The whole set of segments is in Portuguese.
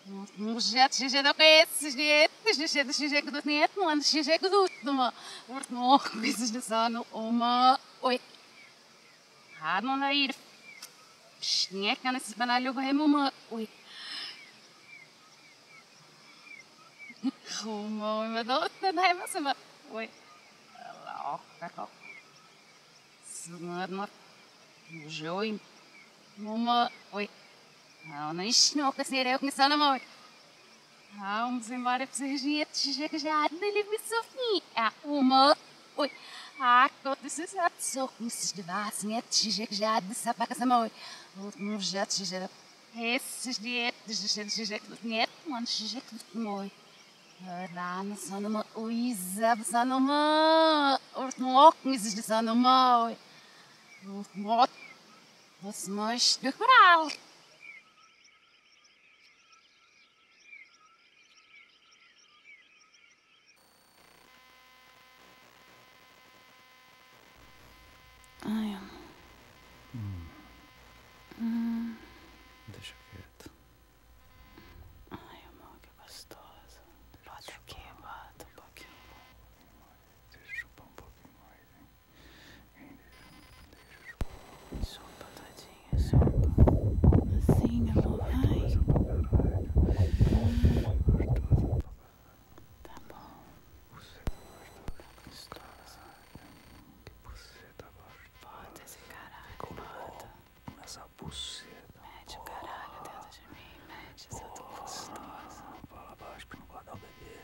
Projeto XG não conhece XG do XG que do neto, mano, XG que do uma, uma coisa de sono, uma, oi, não é ir, nem é que nesse banalho vai uma, oi, uma outra não é mais uma, oi, lá, ó, uma, joio, uma, oi, não isto não, que assim eu conheço a namor. Vamos embora para os dias que já dele me sofri. Uma, oi, todos os atos são esses de vacina, que já de sapaca essa mãe. Um já já esses dias que do neto, mano, que do mãe. Lá na só numa, oi, sabe só numa, não óculos de só numa, oi, você mais de coral. Ai, amor. Deixa quieto. Ai, amor, que gostosa. Bota aqui, bota um pouquinho. Deixa eu chupar um pouquinho mais, hein? Chupa, tadinha, chupa. Assim, amor, vai. Gostosa pra caralho. Gostosa pra caralho. Tá bom. Buceta gostosa. Que buceta gostosa. Bota esse caralho, Ficou bota. bom nessa buceta. Mete o caralho dentro de mim, mete essa tua gostosa. Fala baixo pra não guardar o bebê.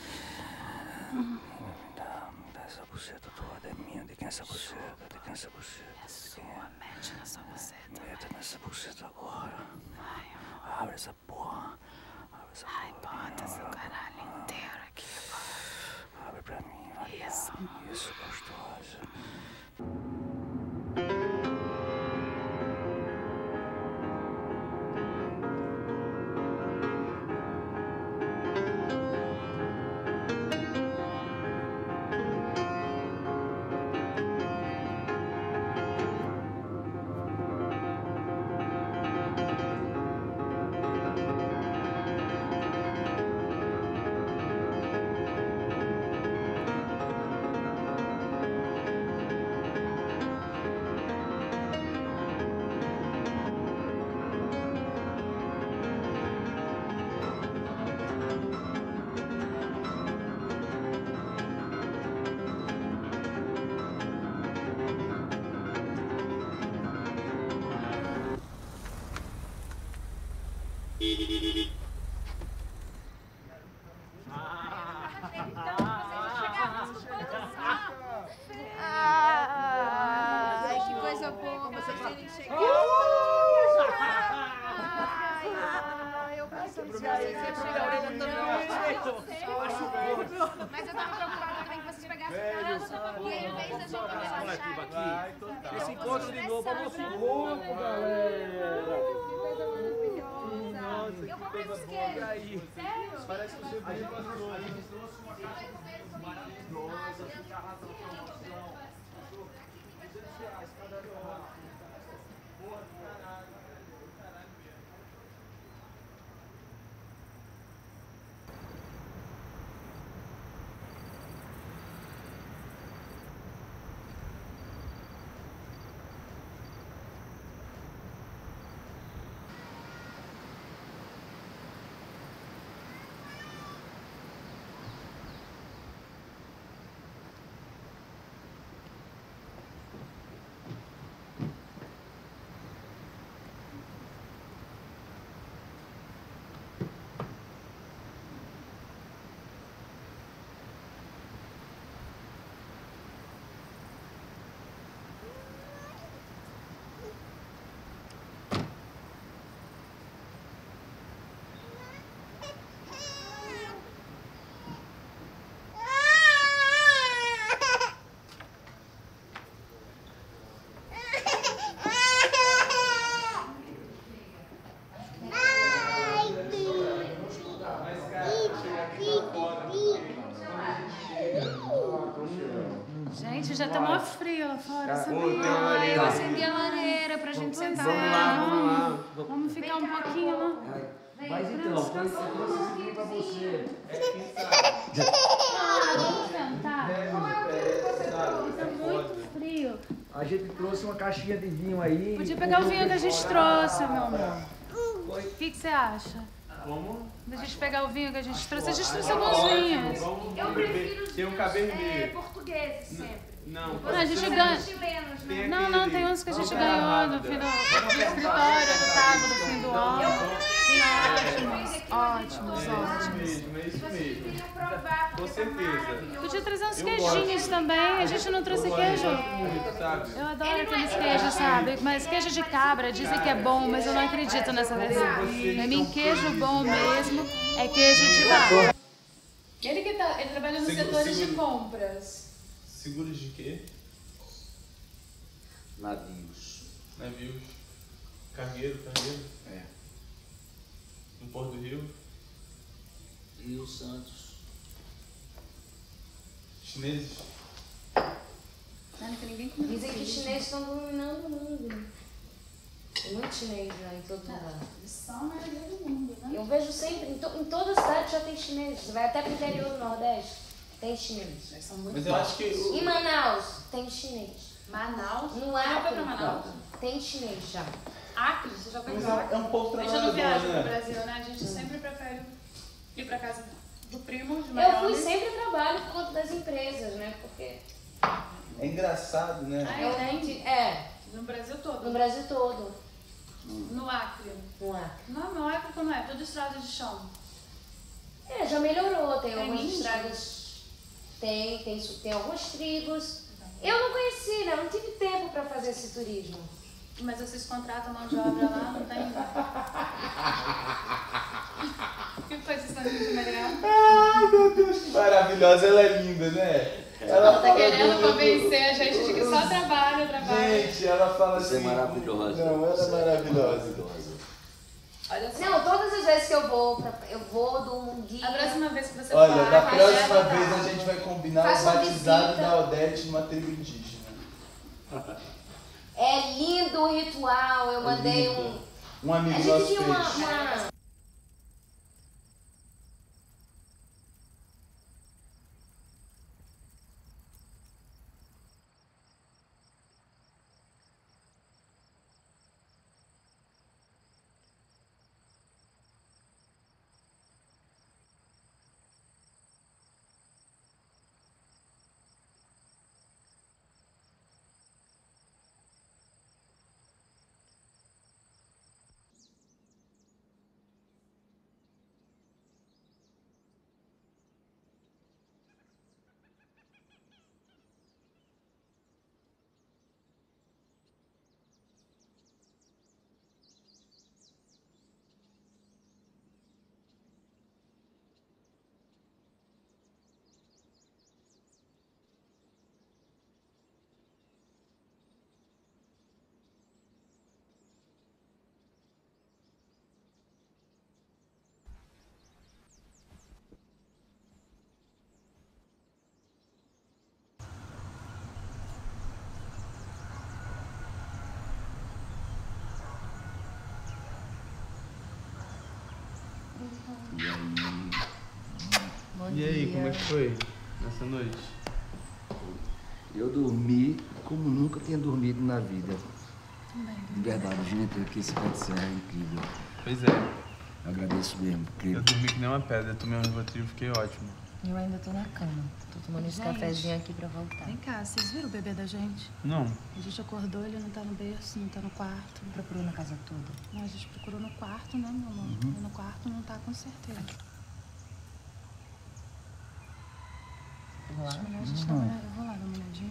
Me dá essa buceta toda, é minha. De quem é essa buceta? De quem é essa buceta? É sua, mete na sua buceta. Meta nessa buceta agora. Ai, amor. Abre essa porra. Abre essa porra. Ai, bota seu caralho inteiro aqui, bota. Abre pra mim. Aí, Isso, amor. isso, gostosa. Ai, que coisa boa vocês terem chegado. Ai, eu pensei que vocês iam chegar mas eu tava preocupada também que vocês pegassem trânsito, porque em vez da gente relaxar aqui, esse encontro de novo, vamos se louco, galera! eu vou ver os queijos. Sério? Parece que você veio pra nós. A gente trouxe uma caixa maravilhosa, fica arrasando a promoção. R$200, cada hora. Porra, caralho. Caralho mesmo. Gente, já tá mó frio lá fora, sabia? Ai, Eu acendi a lareira pra gente sentar. Vamos lá. Vamos ficar um pouquinho lá. Mas então, eu trouxe isso aqui pra você. Quem sabe? Vamos sentar. Tá muito frio. A gente trouxe uma caixinha de vinho aí. Podia pegar o vinho que a gente trouxe, meu amor. O que você acha? Como? Da gente pegar o vinho que a gente trouxe. A gente trouxe alguns vinhos. Eu prefiro os Tem um vinhos cabernet. portugueses sempre. Não, Não, a gente ganha. Chilenos, né? Tem Não, aquele- tem uns que a gente Não, ganhou no rápida. fim do escritório, do sábado, do fim do ano. Sim, ótimos. É isso mesmo. Queria provar, porque Com certeza. Podia trazer uns Eu queijinhos também. A gente não trouxe queijo. Muito, sabe? Eu adoro aqueles queijos, sabe? Mas queijo de cabra dizem que é bom, mas eu não acredito nessa versão. Pra mim, queijo bom mesmo é queijo de vaca. Ele trabalha nos setores de compras. Seguros de quê? Navios. Navios. Cargueiro. É. No Porto do Rio. Rio Santos. Chineses. Dizem que os chineses estão dominando o mundo. Tem muito chinês lá em todo lugar. Eu vejo sempre, em toda cidade já tem chineses. Você vai até pro interior do Nordeste, tem chineses. Mas eu acho que... Em Manaus, tem chinês. Manaus? No Já foi Acre, pra Manaus? tem chinês já. Acre? Você já foi Mas pra Acre? é um pouco A gente não trabalhador, viaja pro né? Brasil, né? A gente sempre prefere ir pra casa do primo, de Eu Miami. fui sempre a trabalho por conta das empresas, né? Porque É engraçado, né? No Brasil todo. no Brasil todo, No Acre. no Acre. Não é como é, tudo estrada de chão. Já melhorou, tem Tem algumas ninja? estradas, tem alguns trigos. Eu não conheci, né? Não tive tempo para fazer esse turismo. Mas vocês contratam mão de obra lá, não tem? Que foi esse sangue de Maria? Ai, meu Deus, que maravilhosa. Ela é linda, né? Ela tá fala querendo do- convencer a gente de que só trabalha. Gente, ela fala Você é assim... maravilhosa. Não, ela é maravilhosa. Olha só. Não, todas as vezes que eu vou de um guia. A próxima vez que você Olha, for, da vai próxima levar. vez a gente vai combinar o Faça uma batizado visita. da Odete numa tribo indígena. É lindo o ritual, eu mandei lindo. um. Um A amigo gente nosso viu uma. fez. E aí, como é que foi nessa noite? Eu dormi como nunca tinha dormido na vida. De verdade, gente, aqui esse pé de serra é incrível. Pois é, Eu agradeço mesmo, porque eu dormi que nem uma pedra, eu tomei um Rivotril e fiquei ótimo. Eu ainda tô na cama. Tô tomando esse Gente. cafezinho aqui pra voltar. Vem cá, vocês viram o bebê da gente? Não, A gente acordou, ele não tá no berço, não tá no quarto. Procurou na casa toda. Não, a gente procurou no quarto, né, meu amor? E no quarto não tá com certeza. Vou lá. Melhor a gente dar uma olhada. Eu vou lá dar uma olhadinha.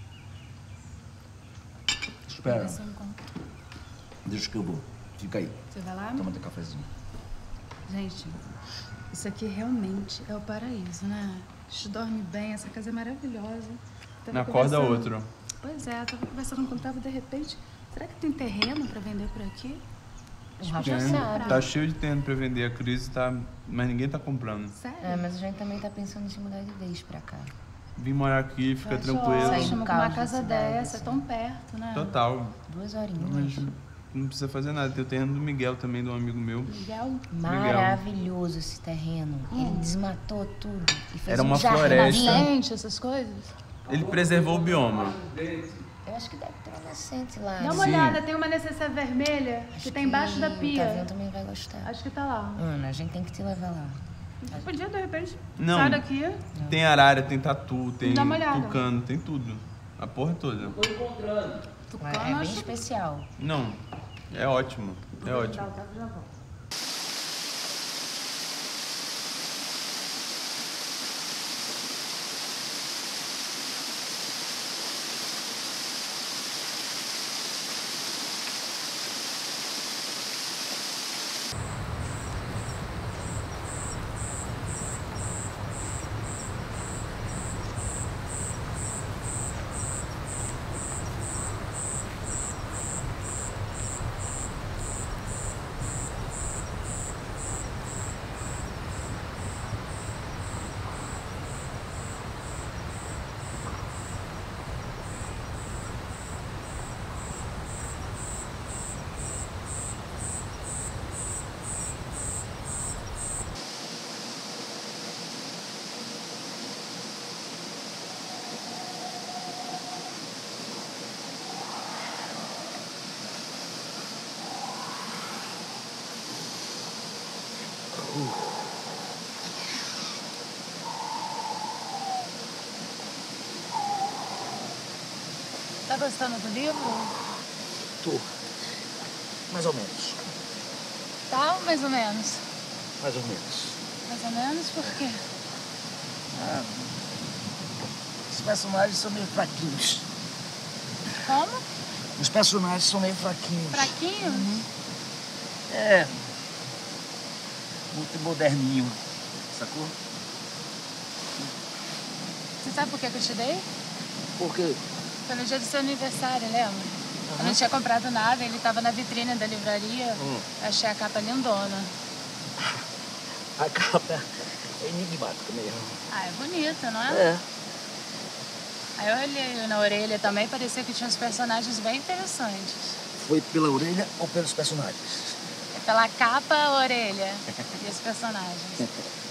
espera, Ver se eu encontro. deixa que eu vou. Fica aí, Você vai lá? toma teu cafezinho. Gente, isso aqui realmente é o paraíso, né? A gente dorme bem, essa casa é maravilhosa. Tava na corda conversando- outro. Pois é, eu tava conversando com o Tava de repente. Será que tem terreno pra vender por aqui? O Rafa Tem, sabe. tá cheio de terreno pra vender, a crise tá... mas ninguém tá comprando. Sério? É, mas a gente também tá pensando em se mudar de vez pra cá. Vim morar aqui, fica Eu acho tranquilo. Sair do ótimo com caos uma da casa cidade, dessa, é assim. tão perto, né? Total. 2 horinhas. Mas Não precisa fazer nada. Tem o terreno do Miguel também, de um amigo meu. Miguel? Maravilhoso esse terreno. Ele desmatou tudo e fez Era uma jardim. floresta. Nascente, essas coisas? Ele preservou o bioma. Eu acho que deve ter uma nascente lá. Dá uma Sim. olhada, tem uma necessaire vermelha Acho que tá embaixo da O pia. Tavião também vai gostar. Acho que tá lá. Ana, a gente tem que te levar lá. Você podia, de repente, Não. sair daqui. Tem arara, tem tatu, tem Dá uma olhada. tucano, tem tudo. A porra toda. É bem especial. Não, é ótimo. É ótimo. Tá gostando do livro? Tô. Mais ou menos. Tá ou mais ou menos? Mais ou menos. Mais ou menos por quê? Os personagens são meio fraquinhos. Como? Os personagens são meio fraquinhos. Fraquinho? É. Muito moderninho. Sacou? Você sabe por que eu te dei? Por quê? Foi no dia do seu aniversário, lembra? Eu não tinha comprado nada, ele tava na vitrine da livraria. Achei a capa lindona. A capa é enigmática mesmo. Ah, é bonita, não é? É. Aí eu olhei na orelha também, parecia que tinha uns personagens bem interessantes. Foi pela orelha ou pelos personagens? É pela capa, a orelha e os personagens.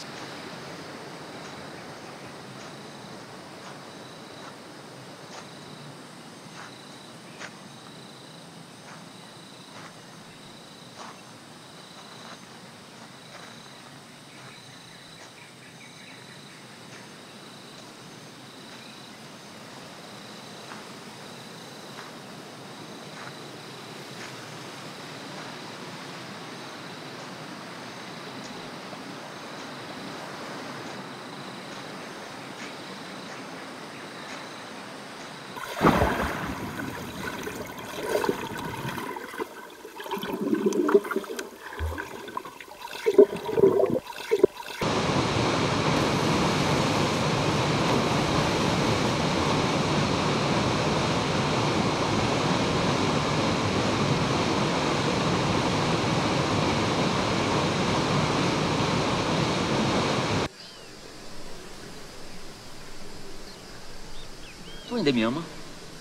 Tu ainda me ama?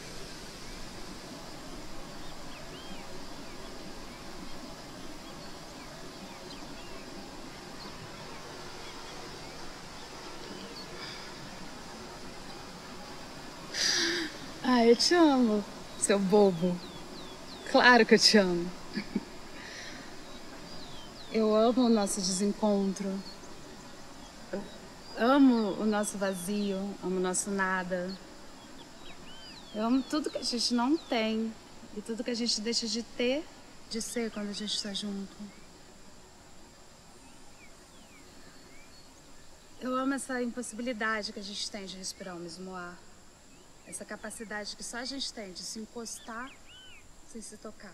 Ah, eu te amo, seu bobo. Claro que eu te amo. Eu amo o nosso desencontro. Amo o nosso vazio, amo o nosso nada. Eu amo tudo que a gente não tem e tudo que a gente deixa de ter, de ser quando a gente está junto. Eu amo essa impossibilidade que a gente tem de respirar o mesmo ar. Essa capacidade que só a gente tem de se encostar sem se tocar.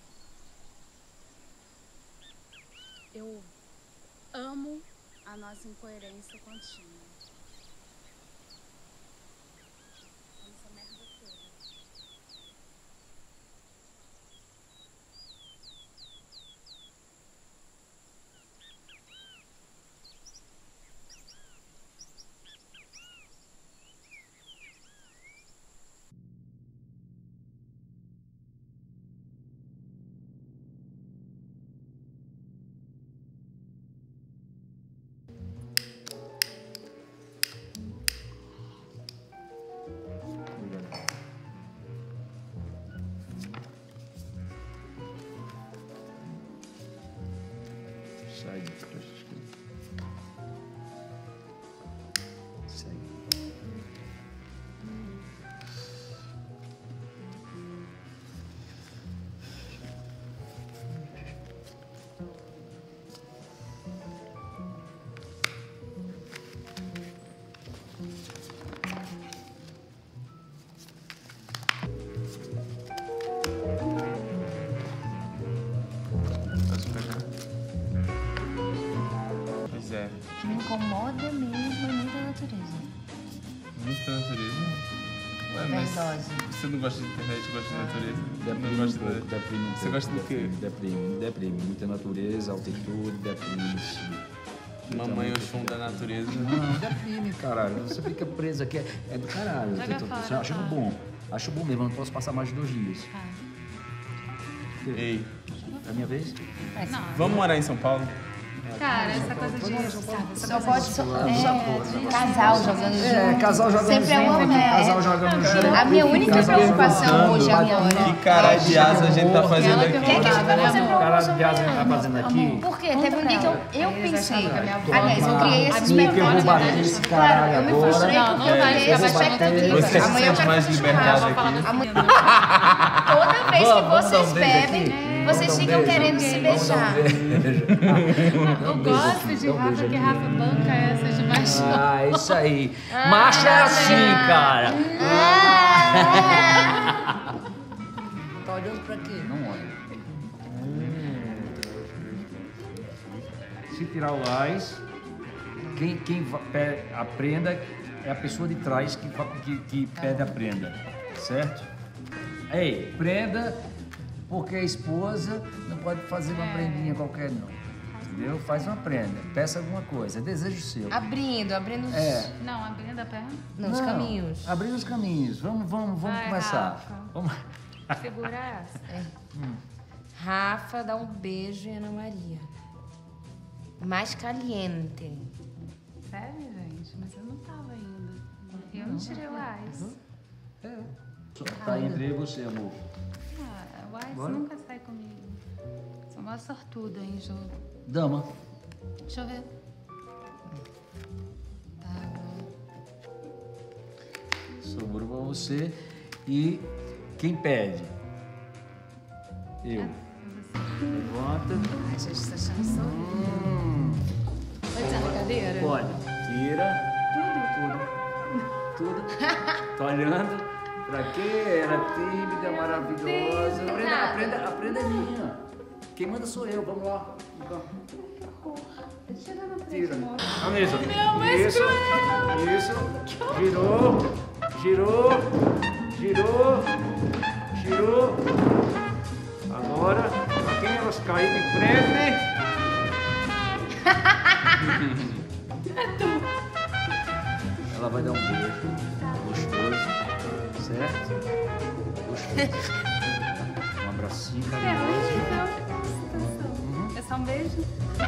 Eu amo a nossa incoerência contínua. Essa merda toda. incomoda mesmo a mim da natureza. Muito da natureza? Ué, mas você não gosta de internet, gosta de natureza? Deprime não gosta um pouco, deprime um pouco. Você gosta do quê? Deprime. Muita natureza, altitude, deprime. Mamãe Oxum da natureza. Não, deprime, caralho. Você fica preso aqui, é do caralho. Você acha bom. Acho bom mesmo, eu não posso passar mais de 2 dias. Ei. É a minha vez? Não. Vamos morar em São Paulo? Cara, essa coisa de... Só pode casal jogando junto. Casal jogando Sempre é uma junto, merda. casal jogando junto. A minha única preocupação hoje agora. Que cara de asa a gente tá fazendo aqui? O que você preocupou Cara sobre de asa ela? tá fazendo aqui. Por quê? Teve um dia que eu pensei. Aliás, eu criei essa Que eu vou expectativa. bater esse caralho Eu me agora. frustrei porque eu criei essa expectativa. Você se Amanhã eu sente quero mais fazer liberdade churrasco. aqui? Toda vez que Vamos dar vocês um beijo bebem, aqui? vocês ficam querendo se beijar. Eu gosto de Rafa, porque Rafa banca essa de baixo. Ah, isso aí. Macho é assim, cara. Tá olhando pra quê? Não olha. Se tirar o ás, quem aprenda é a pessoa de trás que pede a prenda, certo? Ei, prenda, porque a esposa não pode fazer uma prendinha qualquer não. Entendeu? Faz uma prenda, peça alguma coisa, é desejo seu. Abrindo os... Não, abrindo a perna. Não, os caminhos. Abrindo os caminhos. Vamos começar. Rafa. Vamos. Segura essa. Rafa dá um beijo em Ana Maria. Mais caliente. Sério, gente? Mas eu não tava ainda. Eu não tirei o ice. Tá entre eu e você, amor. Ah, o ice Bora? nunca sai comigo. Sou uma sortuda em jogo. Dama. Deixa eu ver. Sobrou pra você. E quem pede? Eu. Levanta. Ai, gente, tá achando sorrindo. Pode ser na cadeira? Pode. Tira. Tudo. Tá olhando? Pra quê? Ela é tímida, maravilhosa. Aprenda a minha. Quem manda sou eu. Vamos lá. Então. Tira. A mesa. Isso. Girou. Agora, pra quem elas caírem de frente. Ela vai dar um beijo gostoso, certo? Gostoso. Um abracinho carinhoso. É só um beijo?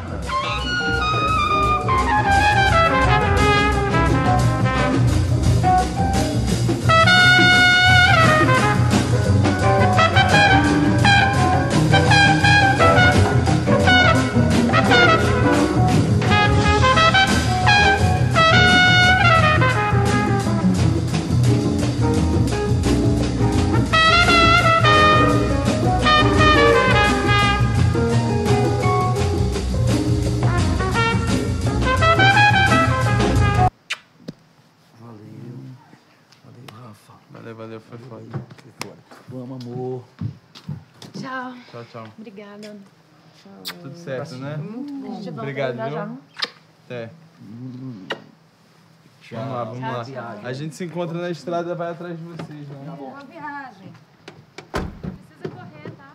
Valeu, foi foda. Vamos, amor. Tchau. Tchau. Obrigada. Tudo certo, né? Muito bom. Obrigado, viu? Até. Vamos lá. A gente se encontra na estrada, vai atrás de vocês, né? Boa viagem. Precisa correr, tá?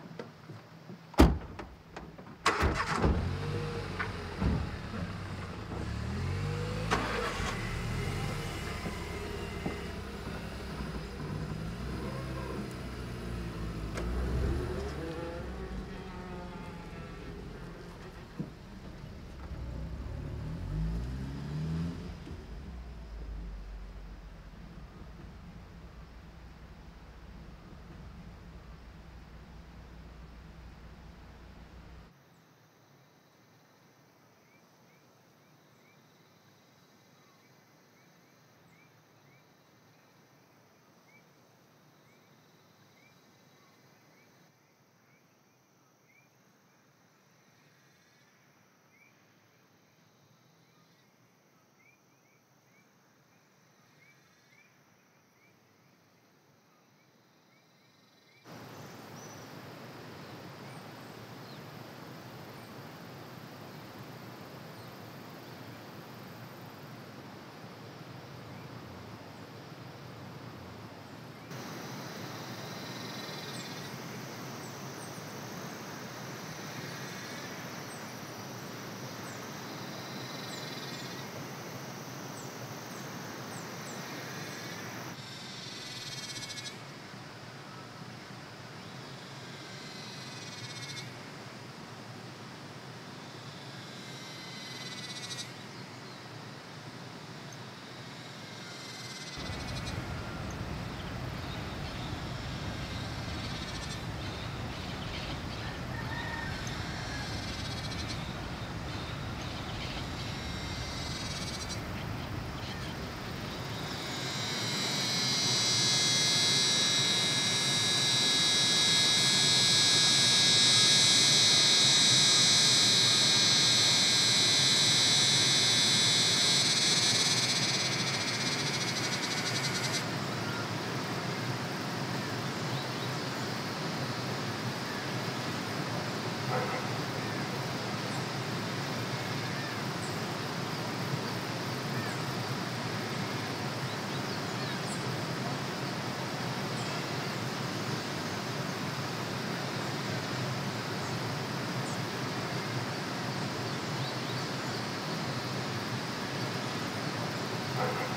Não.